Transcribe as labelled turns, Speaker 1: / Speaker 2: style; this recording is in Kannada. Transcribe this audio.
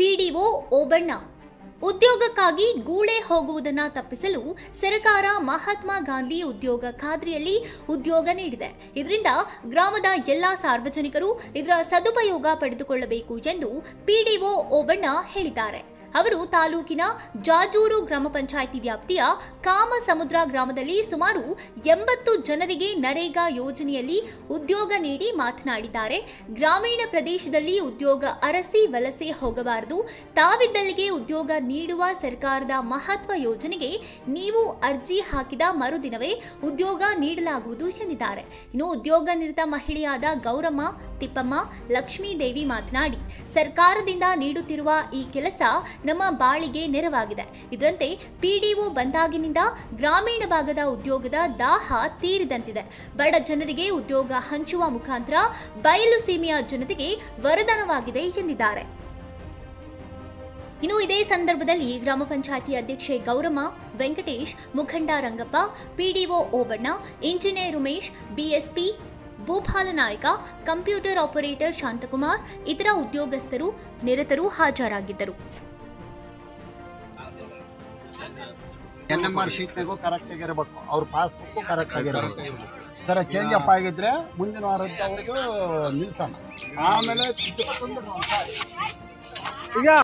Speaker 1: ಪಿಡಿಒ ಓಬಣ್ಣ ಉದ್ಯೋಗಕ್ಕಾಗಿ ಗೂಳೆ ಹೋಗುವುದನ್ನು ತಪ್ಪಿಸಲು ಸರ್ಕಾರ ಮಹಾತ್ಮ ಗಾಂಧಿ ಉದ್ಯೋಗ ಖಾತ್ರಿಯಲ್ಲಿ ಉದ್ಯೋಗ ನೀಡಿದೆ. ಇದರಿಂದ ಗ್ರಾಮದ ಎಲ್ಲಾ ಸಾರ್ವಜನಿಕರು ಇದರ ಸದುಪಯೋಗ ಪಡೆದುಕೊಳ್ಳಬೇಕು ಎಂದು ಪಿಡಿಒ ಓಬಣ್ಣ ಹೇಳಿದ್ದಾರೆ. ಅವರು ತಾಲೂಕಿನ ಜಾಜೂರು ಗ್ರಾಮ ಪಂಚಾಯಿತಿ ವ್ಯಾಪ್ತಿಯ ಕಾಮಸಮುದ್ರ ಗ್ರಾಮದಲ್ಲಿ ಸುಮಾರು 80 ಜನರಿಗೆ ನರೇಗಾ ಯೋಜನೆಯಲ್ಲಿ ಉದ್ಯೋಗ ನೀಡಿ ಮಾತನಾಡಿದ್ದಾರೆ. ಗ್ರಾಮೀಣ ಪ್ರದೇಶದಲ್ಲಿ ಉದ್ಯೋಗ ಅರಸಿ ವಲಸೆ ಹೋಗಬಾರದು. ತಾವಿದ್ದಲ್ಲಿಗೆ ಉದ್ಯೋಗ ನೀಡುವ ಸರ್ಕಾರದ ಮಹತ್ವ ಯೋಜನೆಗೆ ನೀವು ಅರ್ಜಿ ಹಾಕಿದ ಮರುದಿನವೇ ಉದ್ಯೋಗ ನೀಡಲಾಗುವುದು ಎಂದಿದ್ದಾರೆ. ಇನ್ನು ಉದ್ಯೋಗ ನಿರತ ಮಹಿಳೆಯಾದ ಗೌರಮ್ಮ, ತಿಪ್ಪಮ್ಮ, ಲಕ್ಷ್ಮೀದೇವಿ ಮಾತನಾಡಿ, ಸರ್ಕಾರದಿಂದ ನೀಡುತ್ತಿರುವ ಈ ಕೆಲಸ ನಮ್ಮ ಬಾಳಿಗೆ ನೆರವಾಗಿದೆ. ಇದರಂತೆ ಪಿಡಿಒ ಬಂದಾಗಿನಿಂದ ಗ್ರಾಮೀಣ ಭಾಗದ ಉದ್ಯೋಗದ ದಾಹ ತೀರಿದಂತಿದೆ. ಬಡ ಜನರಿಗೆ ಉದ್ಯೋಗ ಹಂಚುವ ಮುಖಾಂತರ ಬಯಲು ಸೀಮೆಯ ಜನತೆಗೆ ವರದಾನವಾಗಿದೆ ಎಂದಿದ್ದಾರೆ. ಇನ್ನು ಇದೇ ಸಂದರ್ಭದಲ್ಲಿ ಗ್ರಾಮ ಪಂಚಾಯಿತಿ ಅಧ್ಯಕ್ಷೆ ಗೌರಮ್ಮ, ವೆಂಕಟೇಶ್, ಮುಖಂಡ Rangappa, PDO Obanna, engineer Umesh, BSP Bhupalanayaka, computer operator Shanthakumar, ಇತರ ಉದ್ಯೋಗಸ್ಥರು ನಿರತರು ಹಾಜರಾಗಿದ್ದರು.
Speaker 2: NMR ಶೀಟ್ನಾಗೂ ಕರೆಕ್ಟ್ ಆಗಿರಬೇಕು, ಅವ್ರ ಪಾಸ್ಬುಕ್ಕು ಕರೆಕ್ಟ್ ಆಗಿರಬೇಕು. ಸರ್ ಚೇಂಜ್ ಅಪ್ ಆಗಿದ್ರೆ ಮುಂದಿನ ವಾರದ್ದು ಅವ್ರಿಗೂ ನಿಲ್ಸೋಣ, ಆಮೇಲೆ